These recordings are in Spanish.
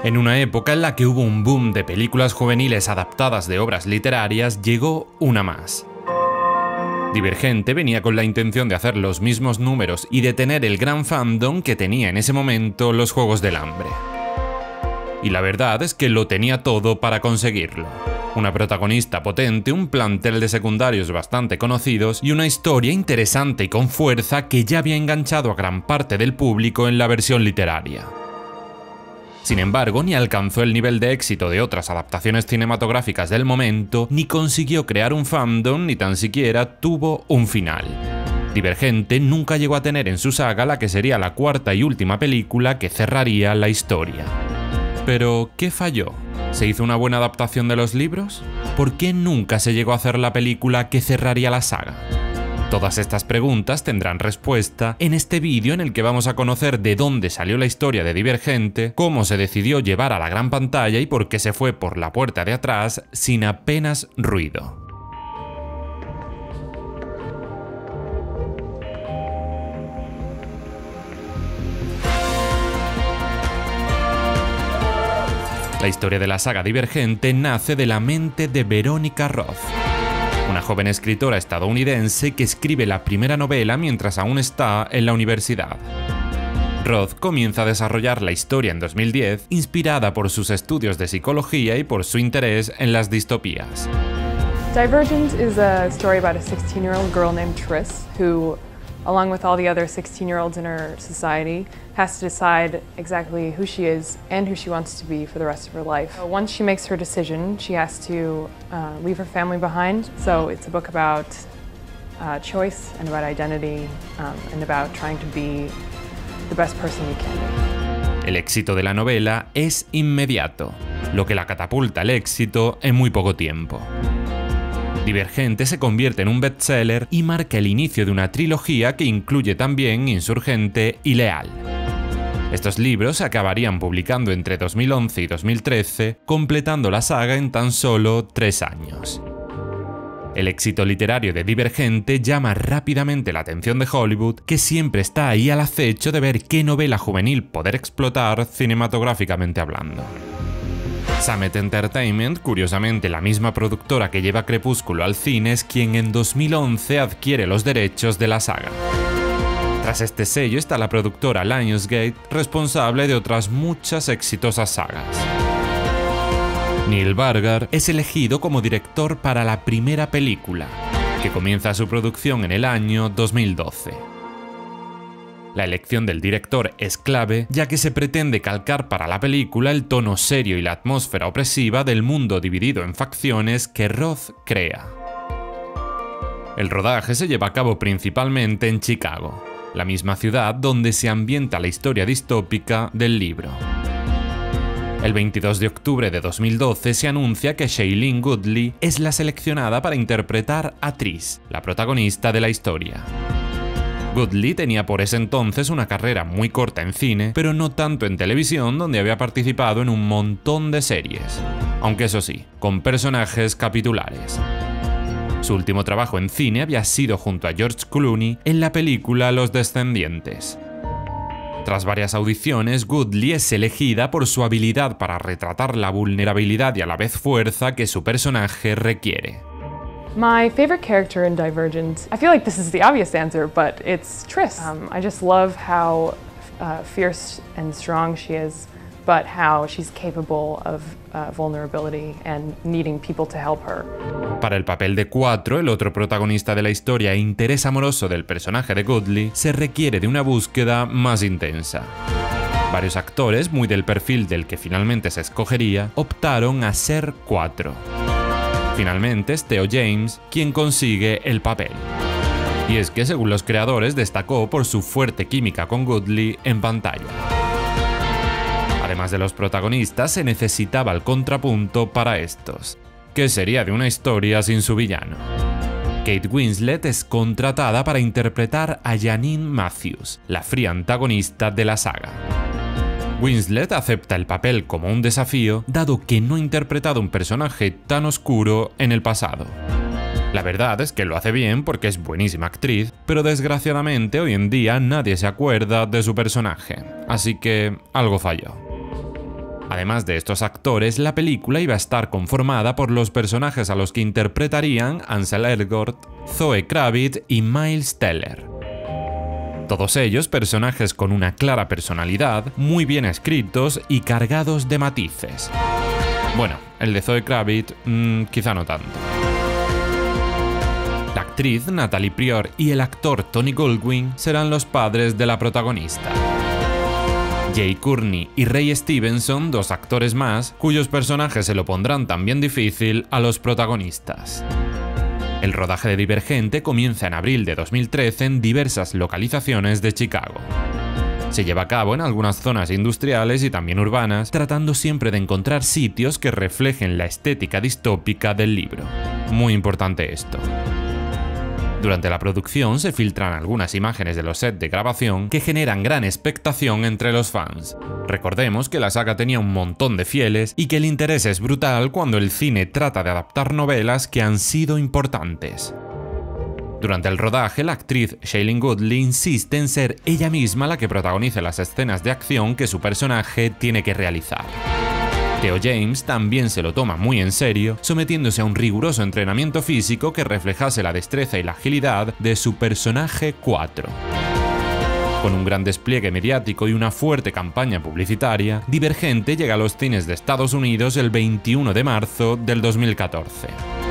En una época en la que hubo un boom de películas juveniles adaptadas de obras literarias, llegó una más. Divergente venía con la intención de hacer los mismos números y de tener el gran fandom que tenía en ese momento los Juegos del Hambre. Y la verdad es que lo tenía todo para conseguirlo. Una protagonista potente, un plantel de secundarios bastante conocidos y una historia interesante y con fuerza que ya había enganchado a gran parte del público en la versión literaria. Sin embargo, ni alcanzó el nivel de éxito de otras adaptaciones cinematográficas del momento, ni consiguió crear un fandom, ni tan siquiera tuvo un final. Divergente nunca llegó a tener en su saga la que sería la cuarta y última película que cerraría la historia. Pero, ¿qué falló? ¿Se hizo una buena adaptación de los libros? ¿Por qué nunca se llegó a hacer la película que cerraría la saga? Todas estas preguntas tendrán respuesta en este vídeo en el que vamos a conocer de dónde salió la historia de Divergente, cómo se decidió llevar a la gran pantalla y por qué se fue por la puerta de atrás sin apenas ruido. La historia de la saga Divergente nace de la mente de Veronica Roth, una joven escritora estadounidense que escribe la primera novela mientras aún está en la universidad. Roth comienza a desarrollar la historia en 2010, inspirada por sus estudios de psicología y por su interés en las distopías. Divergent is a story about a 16-year-old girl named Tris who, along with all the other 16-year-olds in her society, has to decide exactly who she is and who she wants to be for the rest of her life. Once she makes her decision, she has to leave her family behind. So it's a book about choice and about identity and about trying to be the best person you can be. El éxito de la novela es inmediato, lo que la catapulta al éxito en muy poco tiempo. Divergente se convierte en un bestseller y marca el inicio de una trilogía que incluye también Insurgente y Leal. Estos libros se acabarían publicando entre 2011 y 2013, completando la saga en tan solo 3 años. El éxito literario de Divergente llama rápidamente la atención de Hollywood, que siempre está ahí al acecho de ver qué novela juvenil poder explotar cinematográficamente hablando. Summit Entertainment, curiosamente la misma productora que lleva Crepúsculo al cine, es quien en 2011 adquiere los derechos de la saga. Tras este sello está la productora Lionsgate, responsable de otras muchas exitosas sagas. Neil Burger es elegido como director para la primera película, que comienza su producción en el año 2012. La elección del director es clave, ya que se pretende calcar para la película el tono serio y la atmósfera opresiva del mundo dividido en facciones que Roth crea. El rodaje se lleva a cabo principalmente en Chicago, la misma ciudad donde se ambienta la historia distópica del libro. El 22 de octubre de 2012 se anuncia que Shailene Woodley es la seleccionada para interpretar a Tris, la protagonista de la historia. Woodley tenía por ese entonces una carrera muy corta en cine, pero no tanto en televisión, donde había participado en un montón de series, aunque eso sí, con personajes capitulares. Su último trabajo en cine había sido junto a George Clooney en la película Los Descendientes. Tras varias audiciones, Woodley es elegida por su habilidad para retratar la vulnerabilidad y a la vez fuerza que su personaje requiere. My favorite character in Divergent, I feel like this is the obvious answer, but it's Tris. I just love how fierce and strong she is, but how she's capable of vulnerability and needing people to help her. Para el papel de 4, el otro protagonista de la historia e interés amoroso del personaje de Woodley, se requiere de una búsqueda más intensa. Varios actores, muy del perfil del que finalmente se escogería, optaron a ser 4. Finalmente es Theo James quien consigue el papel. Y es que, según los creadores, destacó por su fuerte química con Woodley en pantalla. Además de los protagonistas, se necesitaba el contrapunto para estos. ¿Qué sería de una historia sin su villano? Kate Winslet es contratada para interpretar a Janine Matthews, la fría antagonista de la saga. Winslet acepta el papel como un desafío, dado que no ha interpretado un personaje tan oscuro en el pasado. La verdad es que lo hace bien porque es buenísima actriz, pero desgraciadamente hoy en día nadie se acuerda de su personaje, así que algo falló. Además de estos actores, la película iba a estar conformada por los personajes a los que interpretarían Ansel Elgort, Zoe Kravitz y Miles Teller. Todos ellos personajes con una clara personalidad, muy bien escritos y cargados de matices. Bueno, el de Zoe Kravitz, quizá no tanto. La actriz Natalie Prior y el actor Tony Goldwyn serán los padres de la protagonista. Jay Courtney y Ray Stevenson, dos actores más, cuyos personajes se lo pondrán también difícil a los protagonistas. El rodaje de Divergente comienza en abril de 2013 en diversas localizaciones de Chicago. Se lleva a cabo en algunas zonas industriales y también urbanas, tratando siempre de encontrar sitios que reflejen la estética distópica del libro. Muy importante esto. Durante la producción se filtran algunas imágenes de los sets de grabación que generan gran expectación entre los fans. Recordemos que la saga tenía un montón de fieles y que el interés es brutal cuando el cine trata de adaptar novelas que han sido importantes. Durante el rodaje, la actriz Shailene Woodley insiste en ser ella misma la que protagonice las escenas de acción que su personaje tiene que realizar. Theo James también se lo toma muy en serio, sometiéndose a un riguroso entrenamiento físico que reflejase la destreza y la agilidad de su personaje 4. Con un gran despliegue mediático y una fuerte campaña publicitaria, Divergente llega a los cines de Estados Unidos el 21 de marzo del 2014.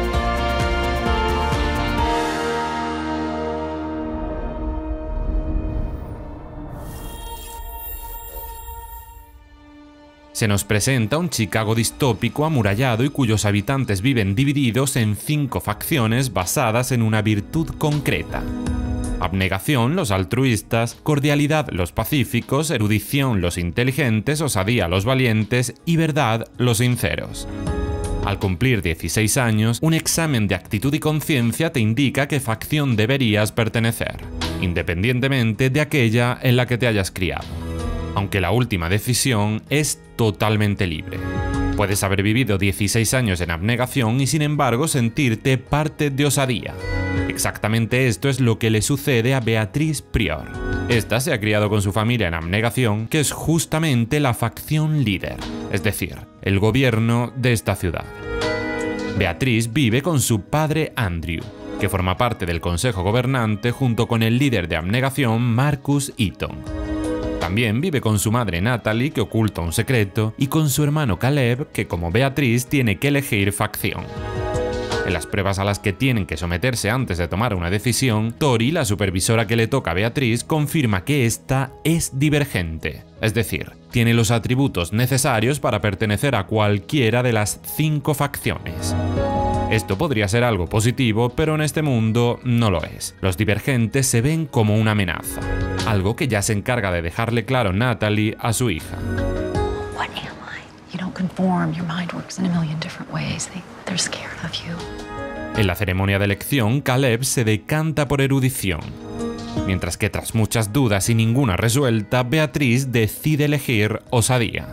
Se nos presenta un Chicago distópico amurallado y cuyos habitantes viven divididos en 5 facciones basadas en una virtud concreta. Abnegación, los altruistas; cordialidad, los pacíficos; erudición, los inteligentes; osadía, los valientes; y verdad, los sinceros. Al cumplir 16 años, un examen de actitud y conciencia te indica a qué facción deberías pertenecer, independientemente de aquella en la que te hayas criado. Aunque la última decisión es totalmente libre. Puedes haber vivido 16 años en abnegación y sin embargo sentirte parte de osadía. Exactamente esto es lo que le sucede a Beatrice Prior. Esta se ha criado con su familia en abnegación, que es justamente la facción líder, es decir, el gobierno de esta ciudad. Beatrice vive con su padre Andrew, que forma parte del consejo gobernante junto con el líder de abnegación Marcus Eaton. También vive con su madre Natalie, que oculta un secreto, y con su hermano Caleb, que como Beatrice tiene que elegir facción. En las pruebas a las que tienen que someterse antes de tomar una decisión, Tori, la supervisora que le toca a Beatrice, confirma que esta es divergente, es decir, tiene los atributos necesarios para pertenecer a cualquiera de las 5 facciones. Esto podría ser algo positivo, pero en este mundo no lo es. Los divergentes se ven como una amenaza, algo que ya se encarga de dejarle claro Natalie a su hija. What am I? You don't conform. Your mind works in a million different ways. They're scared of you. En la ceremonia de elección, Caleb se decanta por erudición, mientras que tras muchas dudas y ninguna resuelta, Beatrice decide elegir osadía.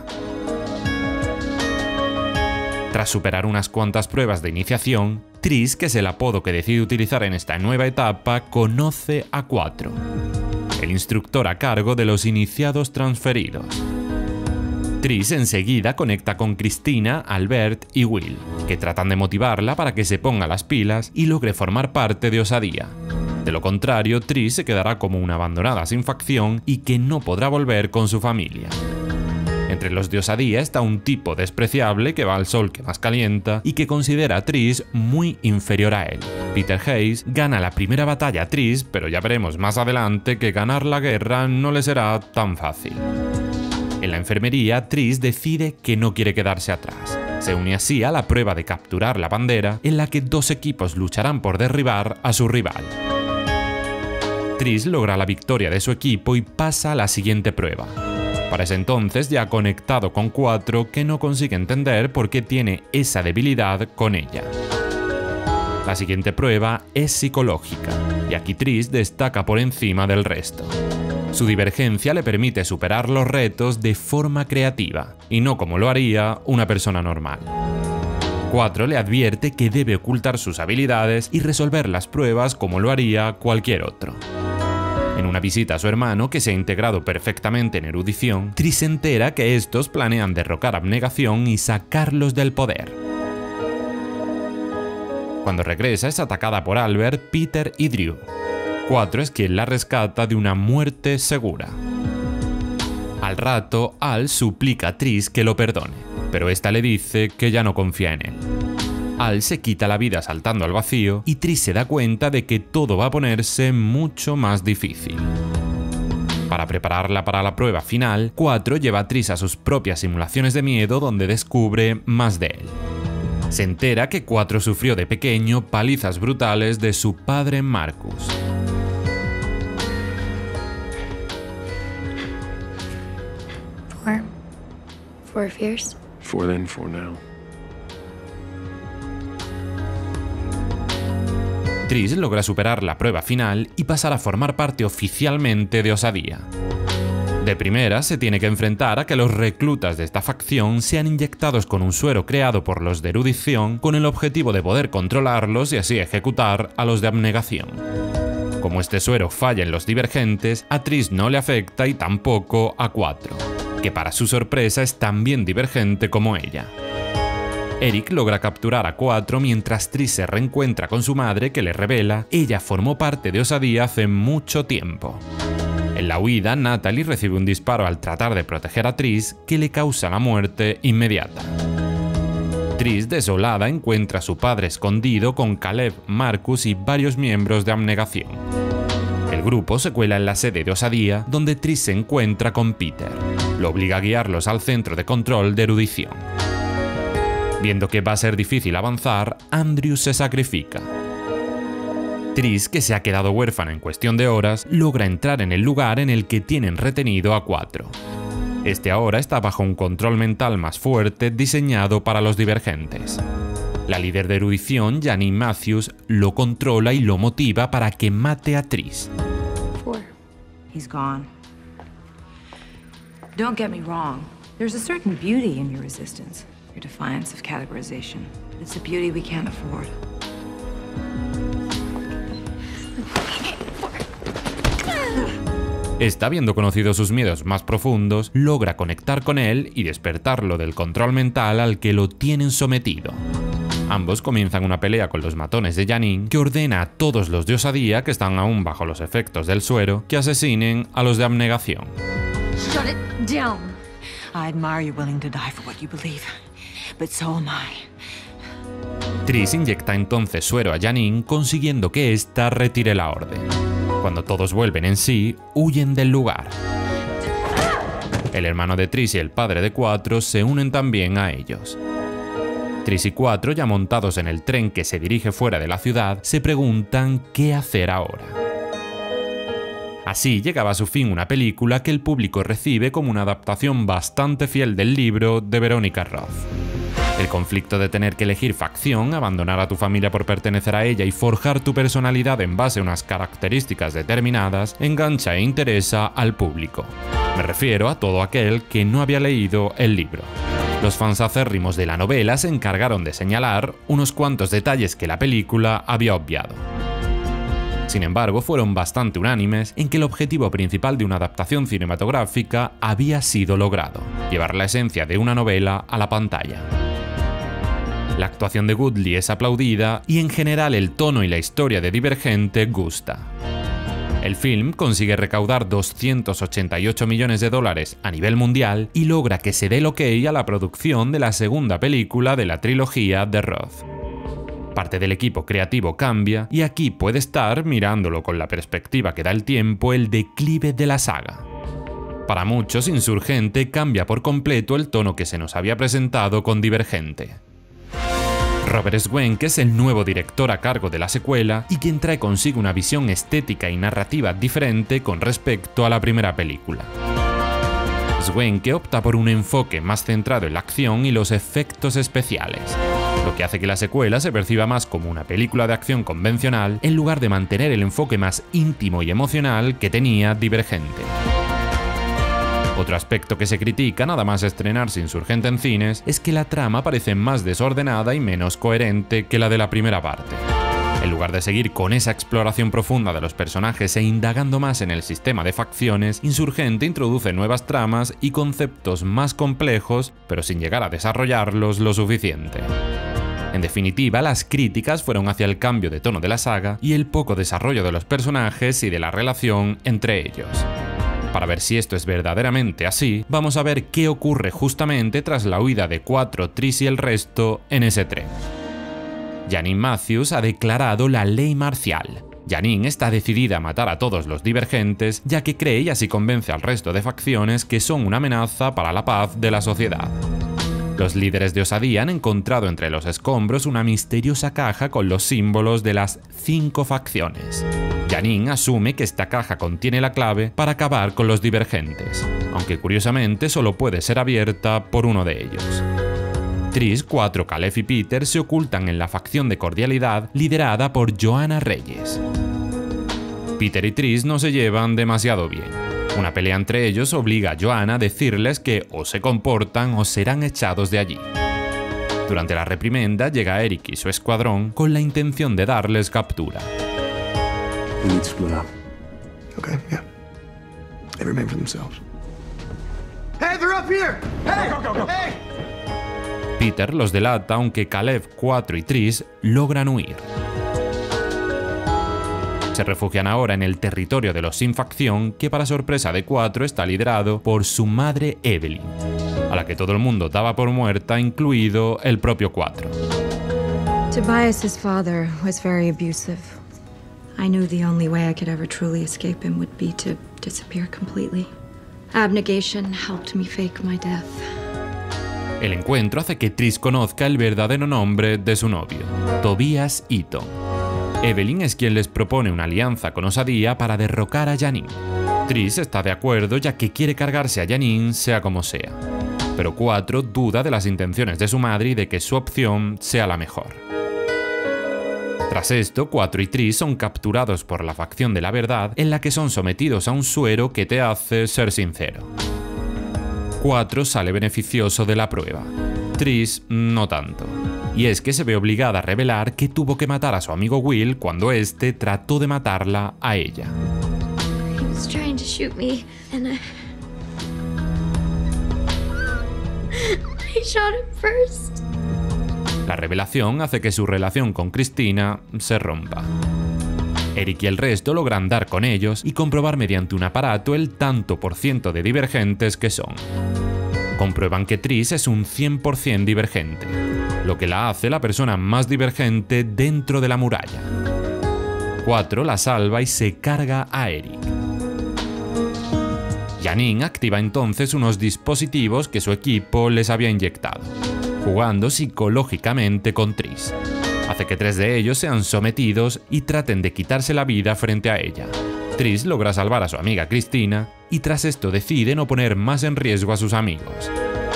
Tras superar unas cuantas pruebas de iniciación, Tris, que es el apodo que decide utilizar en esta nueva etapa, conoce a 4, el instructor a cargo de los iniciados transferidos. Tris enseguida conecta con Cristina, Albert y Will, que tratan de motivarla para que se ponga las pilas y logre formar parte de Osadía. De lo contrario, Tris se quedará como una abandonada sin facción y que no podrá volver con su familia. Entre los de Osadía está un tipo despreciable que va al sol que más calienta y que considera a Tris muy inferior a él. Peter Hayes gana la primera batalla a Tris, pero ya veremos más adelante que ganar la guerra no le será tan fácil. En la enfermería, Tris decide que no quiere quedarse atrás. Se une así a la prueba de capturar la bandera, en la que 2 equipos lucharán por derribar a su rival. Tris logra la victoria de su equipo y pasa a la siguiente prueba. Para ese entonces ya ha conectado con 4 que no consigue entender por qué tiene esa debilidad con ella. La siguiente prueba es psicológica, y aquí Tris destaca por encima del resto. Su divergencia le permite superar los retos de forma creativa, y no como lo haría una persona normal. 4 le advierte que debe ocultar sus habilidades y resolver las pruebas como lo haría cualquier otro. En una visita a su hermano, que se ha integrado perfectamente en erudición, Tris se entera que estos planean derrocar a Abnegación y sacarlos del poder. Cuando regresa es atacada por Albert, Peter y Drew. 4 es quien la rescata de una muerte segura. Al rato, Al suplica a Tris que lo perdone, pero esta le dice que ya no confía en él. Al se quita la vida saltando al vacío y Tris se da cuenta de que todo va a ponerse mucho más difícil. Para prepararla para la prueba final, 4 lleva a Tris a sus propias simulaciones de miedo donde descubre más de él. Se entera que 4 sufrió de pequeño palizas brutales de su padre Marcus. Four fears? 4 then, 4 now. Tris logra superar la prueba final y pasar a formar parte oficialmente de Osadía. De primera se tiene que enfrentar a que los reclutas de esta facción sean inyectados con un suero creado por los de erudición con el objetivo de poder controlarlos y así ejecutar a los de abnegación. Como este suero falla en los divergentes, a Tris no le afecta y tampoco a 4, que para su sorpresa es tan bien divergente como ella. Eric logra capturar a 4 mientras Tris se reencuentra con su madre, que le revela ella formó parte de Osadía hace mucho tiempo. En la huida, Natalie recibe un disparo al tratar de proteger a Tris que le causa la muerte inmediata. Tris, desolada, encuentra a su padre escondido con Caleb, Marcus y varios miembros de Abnegación. El grupo se cuela en la sede de Osadía, donde Tris se encuentra con Peter. Lo obliga a guiarlos al centro de control de erudición. Viendo que va a ser difícil avanzar, Andrew se sacrifica. Tris, que se ha quedado huérfana en cuestión de horas, logra entrar en el lugar en el que tienen retenido a 4. Este ahora está bajo un control mental más fuerte diseñado para los divergentes. La líder de erudición, Janine Matthews, lo controla y lo motiva para que mate a Tris. 4. He's gone. Don't get me wrong. There's a certain beauty in your resistance. Your defiance of categorization. It's a beauty we can't afford. Esta, habiendo conocido sus miedos más profundos, logra conectar con él y despertarlo del control mental al que lo tienen sometido. Ambos comienzan una pelea con los matones de Janine, que ordena a todos los de Osadía, que están aún bajo los efectos del suero, que asesinen a los de abnegación. Shut it down. I admire you willing to die for what you believe, but so am I. Tris inyecta entonces suero a Janine, consiguiendo que ésta retire la orden. Cuando todos vuelven en sí, huyen del lugar. El hermano de Tris y el padre de 4 se unen también a ellos. Tris y 4, ya montados en el tren que se dirige fuera de la ciudad, se preguntan qué hacer ahora. Así llegaba a su fin una película que el público recibe como una adaptación bastante fiel del libro de Veronica Roth. El conflicto de tener que elegir facción, abandonar a tu familia por pertenecer a ella y forjar tu personalidad en base a unas características determinadas, engancha e interesa al público. Me refiero a todo aquel que no había leído el libro. Los fans acérrimos de la novela se encargaron de señalar unos cuantos detalles que la película había obviado. Sin embargo, fueron bastante unánimes en que el objetivo principal de una adaptación cinematográfica había sido logrado: llevar la esencia de una novela a la pantalla. La actuación de Woodley es aplaudida y en general el tono y la historia de Divergente gusta. El film consigue recaudar 288 millones de dólares a nivel mundial y logra que se dé el ok a la producción de la segunda película de la trilogía de Roth. Parte del equipo creativo cambia y aquí puede estar, mirándolo con la perspectiva que da el tiempo, el declive de la saga. Para muchos, Insurgente cambia por completo el tono que se nos había presentado con Divergente. Robert Schwenk es el nuevo director a cargo de la secuela y quien trae consigo una visión estética y narrativa diferente con respecto a la primera película. Schwenk opta por un enfoque más centrado en la acción y los efectos especiales, lo que hace que la secuela se perciba más como una película de acción convencional en lugar de mantener el enfoque más íntimo y emocional que tenía Divergente. Otro aspecto que se critica nada más estrenarse Insurgente en cines es que la trama parece más desordenada y menos coherente que la de la primera parte. En lugar de seguir con esa exploración profunda de los personajes e indagando más en el sistema de facciones, Insurgente introduce nuevas tramas y conceptos más complejos, pero sin llegar a desarrollarlos lo suficiente. En definitiva, las críticas fueron hacia el cambio de tono de la saga y el poco desarrollo de los personajes y de la relación entre ellos. Para ver si esto es verdaderamente así, vamos a ver qué ocurre justamente tras la huida de 4, Tris y el resto en ese tren. Janine Matthews ha declarado la ley marcial. Janine está decidida a matar a todos los divergentes, ya que cree y así convence al resto de facciones que son una amenaza para la paz de la sociedad. Los líderes de Osadía han encontrado entre los escombros una misteriosa caja con los símbolos de las 5 facciones. Janine asume que esta caja contiene la clave para acabar con los divergentes, aunque curiosamente solo puede ser abierta por uno de ellos. Tris, 4, Caleb y Peter se ocultan en la facción de cordialidad liderada por Joanna Reyes. Peter y Tris no se llevan demasiado bien. Una pelea entre ellos obliga a Joanna a decirles que o se comportan o serán echados de allí. Durante la reprimenda llega Eric y su escuadrón con la intención de darles captura. We need to split up. Okay, yeah. Every man for themselves. Hey, they're up here! Hey! Go, go, go, go! Hey! Peter los delata, aunque Caleb, 4 y Tris logran huir. Se refugian ahora en el territorio de los sin facción, que para sorpresa de 4 está liderado por su madre Evelyn, a la que todo el mundo daba por muerta, incluido el propio 4. Tobias's father was very abusive. I knew the only way I could ever truly escape him would be to disappear completely. Abnegation helped me fake my death. El encuentro hace que Tris conozca el verdadero nombre de su novio, Tobias Eaton. Evelyn es quien les propone una alianza con Osadía para derrocar a Janine. Tris está de acuerdo, ya que quiere cargarse a Janine sea como sea. Pero 4 duda de las intenciones de su madre y de que su opción sea la mejor. Tras esto, 4 y Tris son capturados por la facción de la verdad, en la que son sometidos a un suero que te hace ser sincero. 4 sale beneficioso de la prueba, Tris no tanto. Y es que se ve obligada a revelar que tuvo que matar a su amigo Will cuando este trató de matarla a ella. He was trying to shoot me, and I shot him first. La revelación hace que su relación con Cristina se rompa. Eric y el resto logran dar con ellos y comprobar mediante un aparato el tanto por ciento de divergentes que son. Comprueban que Tris es un 100% divergente, lo que la hace la persona más divergente dentro de la muralla. 4 la salva y se carga a Eric. Janine activa entonces unos dispositivos que su equipo les había inyectado, jugando psicológicamente con Tris. Hace que 3 de ellos sean sometidos y traten de quitarse la vida frente a ella. Tris logra salvar a su amiga Cristina y tras esto decide no poner más en riesgo a sus amigos.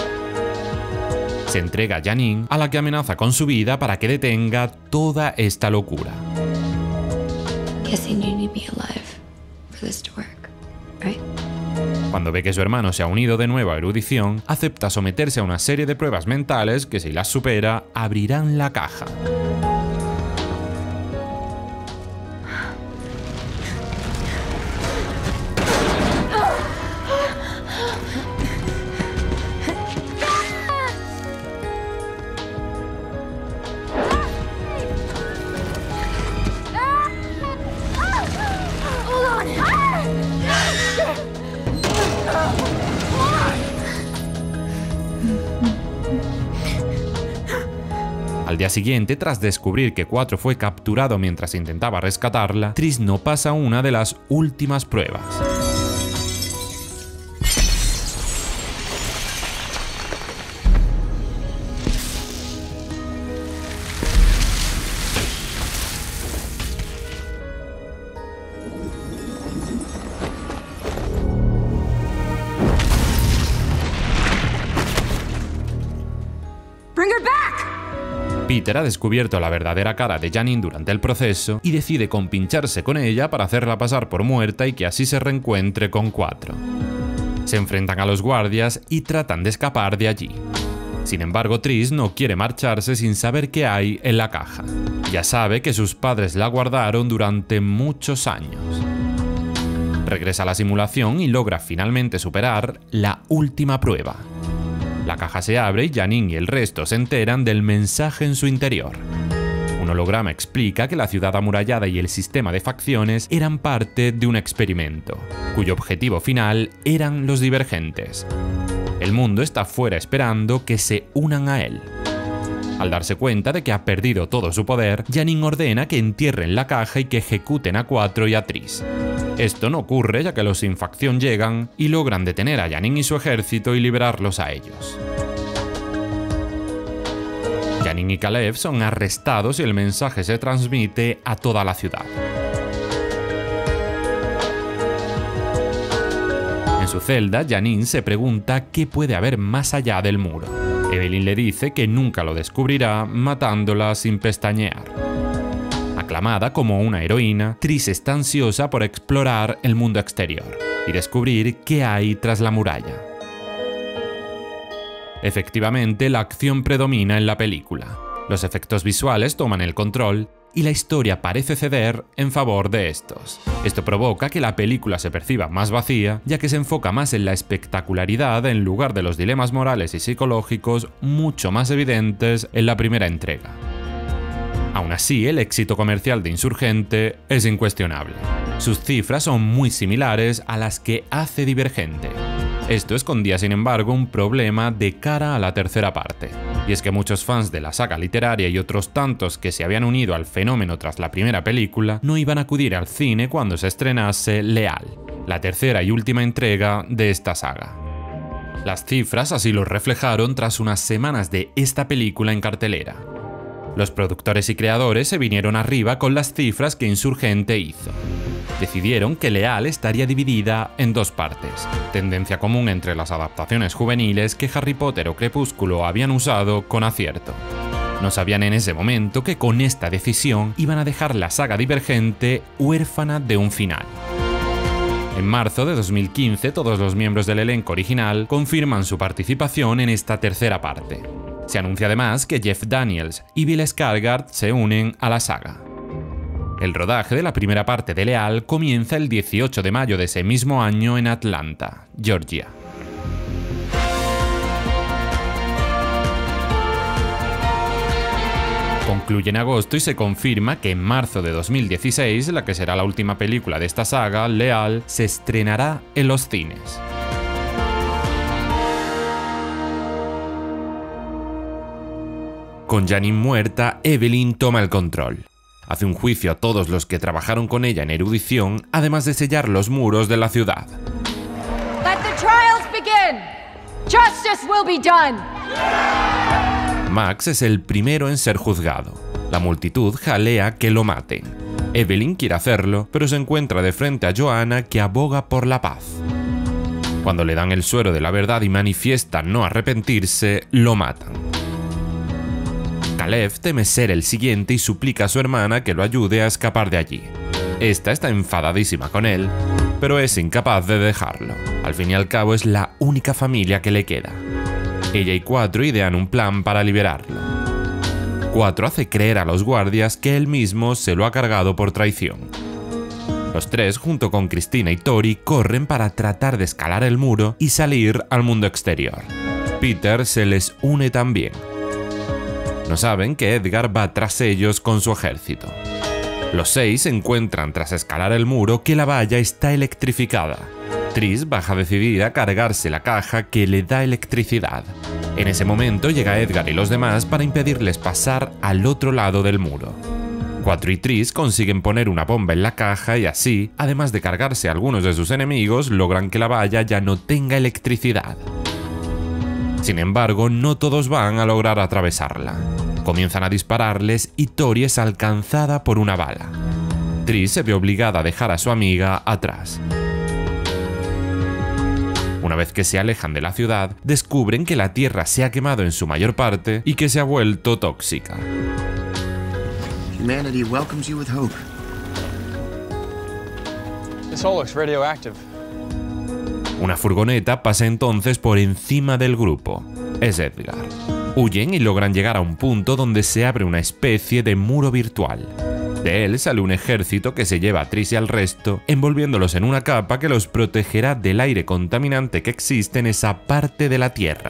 Se entrega a Janine, a la que amenaza con su vida para que detenga toda esta locura. Guessing you need me alive for this to work, right? Cuando ve que su hermano se ha unido de nuevo a erudición, acepta someterse a una serie de pruebas mentales que, si las supera, abrirán la caja. Al día siguiente, tras descubrir que 4 fue capturado mientras intentaba rescatarla, Tris no pasa una de las últimas pruebas. Peter ha descubierto la verdadera cara de Janine durante el proceso y decide compincharse con ella para hacerla pasar por muerta y que así se reencuentre con 4. Se enfrentan a los guardias y tratan de escapar de allí. Sin embargo, Tris no quiere marcharse sin saber qué hay en la caja. Ya sabe que sus padres la guardaron durante muchos años. Regresa a la simulación y logra finalmente superar la última prueba. La caja se abre y Janine y el resto se enteran del mensaje en su interior. Un holograma explica que la ciudad amurallada y el sistema de facciones eran parte de un experimento, cuyo objetivo final eran los divergentes. El mundo está fuera esperando que se unan a él. Al darse cuenta de que ha perdido todo su poder, Janine ordena que entierren la caja y que ejecuten a 4 y a Tris. Esto no ocurre ya que los sin facción llegan y logran detener a Janine y su ejército y liberarlos a ellos. Janine y Kalev son arrestados y el mensaje se transmite a toda la ciudad. En su celda, Janine se pregunta qué puede haber más allá del muro. Evelyn le dice que nunca lo descubrirá matándola sin pestañear. Aclamada como una heroína, Tris está ansiosa por explorar el mundo exterior y descubrir qué hay tras la muralla. Efectivamente, la acción predomina en la película. Los efectos visuales toman el control y la historia parece ceder en favor de estos. Esto provoca que la película se perciba más vacía, ya que se enfoca más en la espectacularidad en lugar de los dilemas morales y psicológicos mucho más evidentes en la primera entrega. Aún así, el éxito comercial de Insurgente es incuestionable. Sus cifras son muy similares a las que hace Divergente. Esto escondía, sin embargo, un problema de cara a la tercera parte. Y es que muchos fans de la saga literaria y otros tantos que se habían unido al fenómeno tras la primera película no iban a acudir al cine cuando se estrenase Leal, la tercera y última entrega de esta saga. Las cifras así lo reflejaron tras unas semanas de esta película en cartelera. Los productores y creadores se vinieron arriba con las cifras que Insurgente hizo. Decidieron que Leal estaría dividida en 2 partes, tendencia común entre las adaptaciones juveniles que Harry Potter o Crepúsculo habían usado con acierto. No sabían en ese momento que con esta decisión iban a dejar la saga Divergente huérfana de un final. En marzo de 2015, todos los miembros del elenco original confirman su participación en esta tercera parte. Se anuncia además que Jeff Daniels y Bill Skarsgård se unen a la saga. El rodaje de la primera parte de Leal comienza el 18 de mayo de ese mismo año en Atlanta, Georgia. Concluye en agosto y se confirma que en marzo de 2016, la que será la última película de esta saga, Leal, se estrenará en los cines. Con Janine muerta, Evelyn toma el control. Hace un juicio a todos los que trabajaron con ella en erudición, además de sellar los muros de la ciudad. Let the trials begin. Justice will be done. Max es el primero en ser juzgado. La multitud jalea que lo maten. Evelyn quiere hacerlo, pero se encuentra de frente a Joanna, que aboga por la paz. Cuando le dan el suero de la verdad y manifiesta no arrepentirse, lo matan. Kalev teme ser el siguiente y suplica a su hermana que lo ayude a escapar de allí. Esta está enfadadísima con él, pero es incapaz de dejarlo. Al fin y al cabo es la única familia que le queda. Ella y 4 idean un plan para liberarlo. 4 hace creer a los guardias que él mismo se lo ha cargado por traición. Los 3, junto con Cristina y Tori, corren para tratar de escalar el muro y salir al mundo exterior. Peter se les une también. No saben que Edgar va tras ellos con su ejército. Los 6 encuentran tras escalar el muro que la valla está electrificada. Tris baja decidida a cargarse la caja que le da electricidad. En ese momento llega Edgar y los demás para impedirles pasar al otro lado del muro. 4 y Tris consiguen poner una bomba en la caja y así, además de cargarse a algunos de sus enemigos, logran que la valla ya no tenga electricidad. Sin embargo, no todos van a lograr atravesarla. Comienzan a dispararles y Tori es alcanzada por una bala. Tris se ve obligada a dejar a su amiga atrás. Una vez que se alejan de la ciudad, descubren que la tierra se ha quemado en su mayor parte y que se ha vuelto tóxica. Humanity welcomes you with hope. This hole looks radioactive. Una furgoneta pasa entonces por encima del grupo. Es Edgar. Huyen y logran llegar a un punto donde se abre una especie de muro virtual. De él sale un ejército que se lleva a Trish y al resto, envolviéndolos en una capa que los protegerá del aire contaminante que existe en esa parte de la Tierra.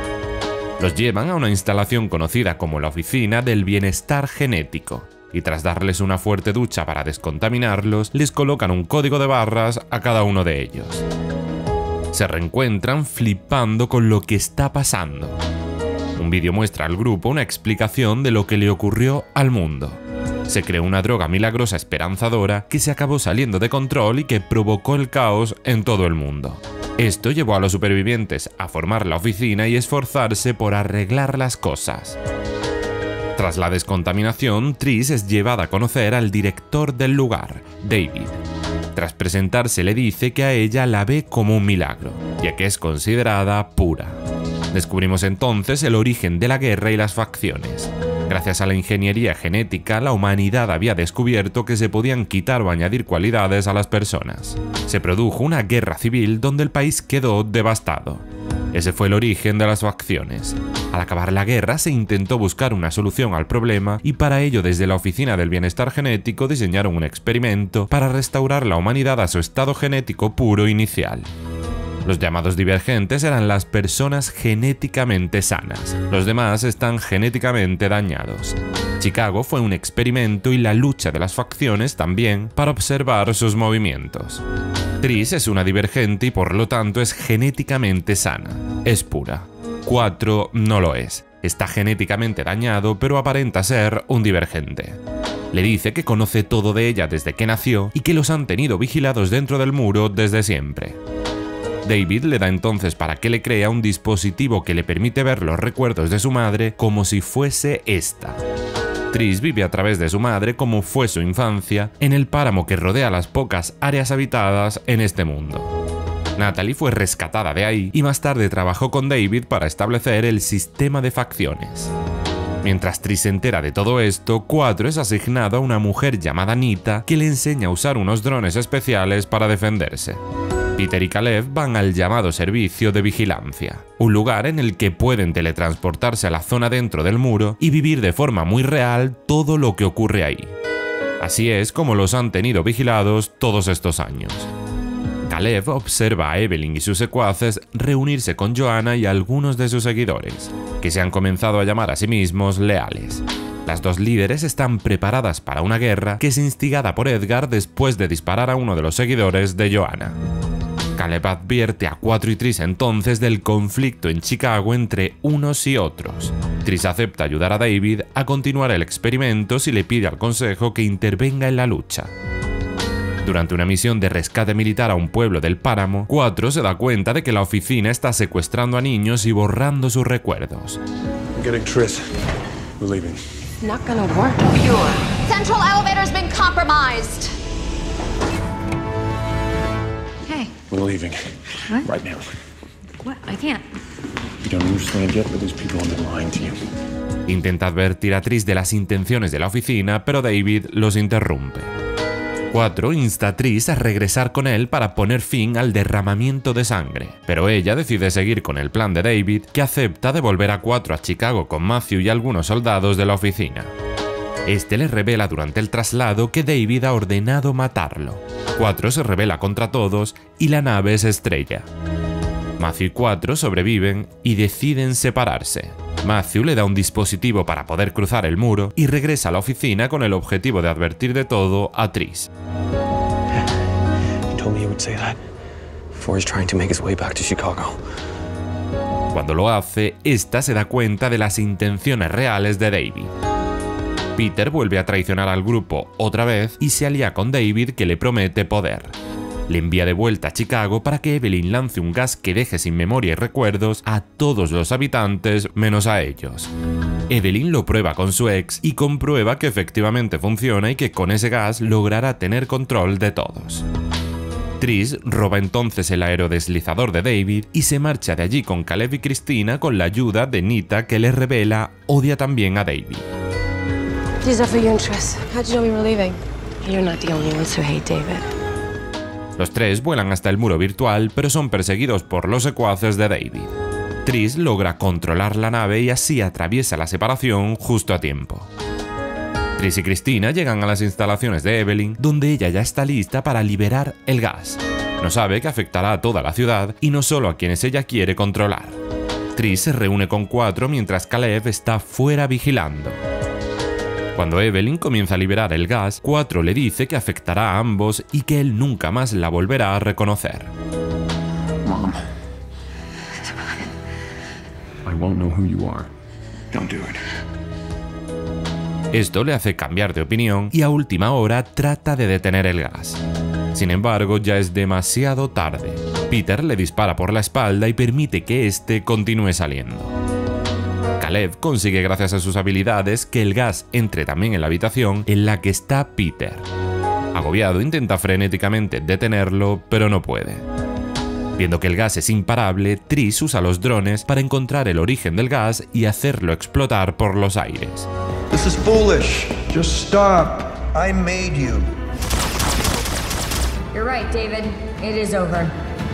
Los llevan a una instalación conocida como la Oficina del Bienestar Genético, y tras darles una fuerte ducha para descontaminarlos, les colocan un código de barras a cada uno de ellos. Se reencuentran flipando con lo que está pasando. Un vídeo muestra al grupo una explicación de lo que le ocurrió al mundo. Se creó una droga milagrosa esperanzadora que se acabó saliendo de control y que provocó el caos en todo el mundo. Esto llevó a los supervivientes a formar la oficina y esforzarse por arreglar las cosas. Tras la descontaminación, Trish es llevada a conocer al director del lugar, David. Tras presentarse le dice que a ella la ve como un milagro, ya que es considerada pura. Descubrimos entonces el origen de la guerra y las facciones. Gracias a la ingeniería genética, la humanidad había descubierto que se podían quitar o añadir cualidades a las personas. Se produjo una guerra civil donde el país quedó devastado. Ese fue el origen de las facciones. Al acabar la guerra se intentó buscar una solución al problema y para ello desde la Oficina del Bienestar Genético diseñaron un experimento para restaurar la humanidad a su estado genético puro inicial. Los llamados divergentes eran las personas genéticamente sanas, los demás están genéticamente dañados. Chicago fue un experimento y la lucha de las facciones también para observar sus movimientos. Trish es una divergente y por lo tanto es genéticamente sana, es pura. 4 no lo es, está genéticamente dañado pero aparenta ser un divergente. Le dice que conoce todo de ella desde que nació y que los han tenido vigilados dentro del muro desde siempre. David le da entonces para que le crea un dispositivo que le permite ver los recuerdos de su madre como si fuese esta. Trish vive a través de su madre como fue su infancia en el páramo que rodea las pocas áreas habitadas en este mundo. Natalie fue rescatada de ahí y más tarde trabajó con David para establecer el sistema de facciones. Mientras Trish se entera de todo esto, 4 es asignado a una mujer llamada Nita que le enseña a usar unos drones especiales para defenderse. Peter y Caleb van al llamado servicio de vigilancia, un lugar en el que pueden teletransportarse a la zona dentro del muro y vivir de forma muy real todo lo que ocurre ahí. Así es como los han tenido vigilados todos estos años. Caleb observa a Evelyn y sus secuaces reunirse con Joanna y algunos de sus seguidores, que se han comenzado a llamar a sí mismos leales. Las dos líderes están preparadas para una guerra que es instigada por Edgar después de disparar a uno de los seguidores de Joanna. Caleb advierte a 4 y Trish entonces del conflicto en Chicago entre unos y otros. Trish acepta ayudar a David a continuar el experimento si le pide al consejo que intervenga en la lucha. Durante una misión de rescate militar a un pueblo del páramo, 4 se da cuenta de que la oficina está secuestrando a niños y borrando sus recuerdos. Not gonna work. Central elevator's been compromised. Hey. We're leaving. What? Right now. What? I can't. You don't understand yet, but these people have been lying to you. Intenta advertir a Trish de las intenciones de la oficina, pero David los interrumpe. 4 insta a Trish a regresar con él para poner fin al derramamiento de sangre, pero ella decide seguir con el plan de David, que acepta devolver a 4 a Chicago con Matthew y algunos soldados de la oficina. Este le revela durante el traslado que David ha ordenado matarlo. 4 se rebela contra todos y la nave se estrella. Matthew y 4 sobreviven y deciden separarse. Matthew le da un dispositivo para poder cruzar el muro y regresa a la oficina con el objetivo de advertir de todo a Trish. Cuando lo hace, esta se da cuenta de las intenciones reales de David. Peter vuelve a traicionar al grupo otra vez y se alía con David, que le promete poder. Le envía de vuelta a Chicago para que Evelyn lance un gas que deje sin memoria y recuerdos a todos los habitantes menos a ellos. Evelyn lo prueba con su ex y comprueba que efectivamente funciona y que con ese gas logrará tener control de todos. Trish roba entonces el aerodeslizador de David y se marcha de allí con Caleb y Christina con la ayuda de Nita, que le revela odia también a David. These are for you and Trish. How'd you know we were leaving? You're not the only ones who hate David. Los tres vuelan hasta el muro virtual, pero son perseguidos por los secuaces de David. Tris logra controlar la nave y así atraviesa la separación justo a tiempo. Tris y Cristina llegan a las instalaciones de Evelyn, donde ella ya está lista para liberar el gas. No sabe que afectará a toda la ciudad y no solo a quienes ella quiere controlar. Tris se reúne con 4 mientras Caleb está fuera vigilando. Cuando Evelyn comienza a liberar el gas, 4 le dice que afectará a ambos y que él nunca más la volverá a reconocer. Mom. I won't know who you are. Don't do it. Esto le hace cambiar de opinión y a última hora trata de detener el gas. Sin embargo, ya es demasiado tarde. Peter le dispara por la espalda y permite que éste continúe saliendo. Caleb consigue, gracias a sus habilidades, que el gas entre también en la habitación en la que está Peter. Agobiado, intenta frenéticamente detenerlo, pero no puede. Viendo que el gas es imparable, Tris usa los drones para encontrar el origen del gas y hacerlo explotar por los aires. This is foolish. Just stop. I made you. You're right, David. It is over.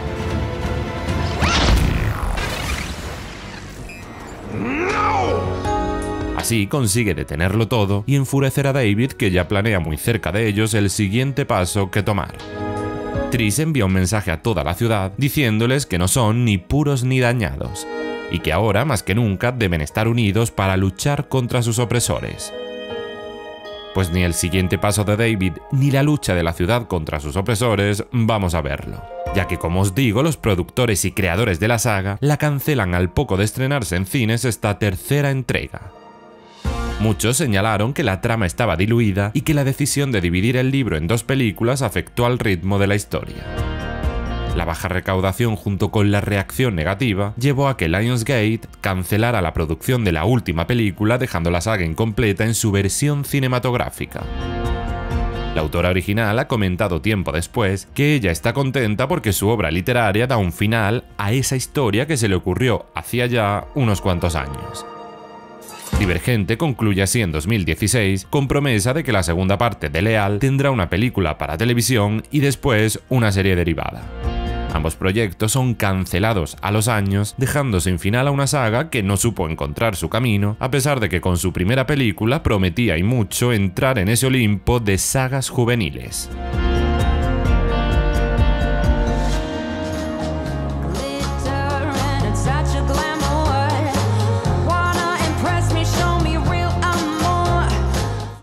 Así consigue detenerlo todo y enfurecer a David, que ya planea muy cerca de ellos el siguiente paso que tomar. Tris envía un mensaje a toda la ciudad diciéndoles que no son ni puros ni dañados, y que ahora más que nunca deben estar unidos para luchar contra sus opresores. Pues ni el siguiente paso de David ni la lucha de la ciudad contra sus opresores vamos a verlo, ya que, como os digo, los productores y creadores de la saga la cancelan al poco de estrenarse en cines esta tercera entrega. Muchos señalaron que la trama estaba diluida y que la decisión de dividir el libro en 2 películas afectó al ritmo de la historia. La baja recaudación junto con la reacción negativa llevó a que Lionsgate cancelara la producción de la última película, dejando la saga incompleta en su versión cinematográfica. La autora original ha comentado tiempo después que ella está contenta porque su obra literaria da un final a esa historia que se le ocurrió hacía ya unos cuantos años. Divergente concluye así en 2016, con promesa de que la segunda parte de Leal tendrá una película para televisión y después una serie derivada. Ambos proyectos son cancelados a los años, dejando sin final a una saga que no supo encontrar su camino, a pesar de que con su primera película prometía y mucho entrar en ese Olimpo de sagas juveniles.